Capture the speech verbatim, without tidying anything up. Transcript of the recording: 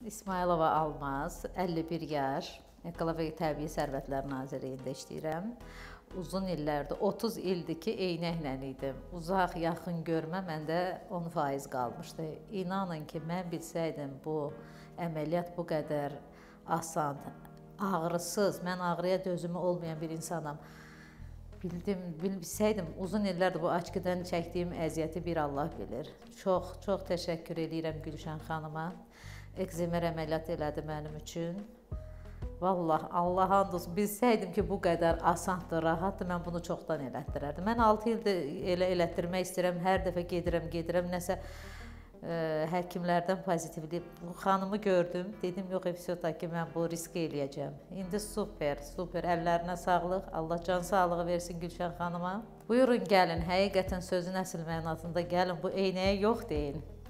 İsmailova Almaz, əlli bir yaş, Ekologiya Təbii Sərvətlər Nazirliyində işləyirəm. Uzun illərdir, otuz ildir ki, eynəklə idim. Uzaq, yaxın görmə məndə on faiz qalmışdı. İnanın ki, mən bilsəydim bu əməliyyat bu qədər asan, ağrısız, mən ağrıya dözümü olmayan bir insanam. Bildim, bilsəydim, uzun illərdir bu açqıdan çəkdiyim əziyyəti bir Allah bilir. Çox, çox təşəkkür edirəm Gülşən xanıma. Ekzimer əməliyyat elədi mənim üçün. Vallahi, Allah and olsun, bilsəydim ki, bu qədər asandır, rahatdır, mən bunu çoxdan elətdirərdim. Mən altı ildir elə elətdirmək istəyirəm, hər dəfə gedirəm, gedirəm, nəsə ə, həkimlərdən pozitivli. Bu xanımı gördüm, dedim, yox, efsiyota ki, mən bu riski eləyəcəm. İndi super, super, əllərinə sağlıq, Allah can sağlığı versin Gülşən xanıma. Buyurun, gəlin, həqiqətən sözün əsl mənasında gəlin, bu eynəyə yox deyin.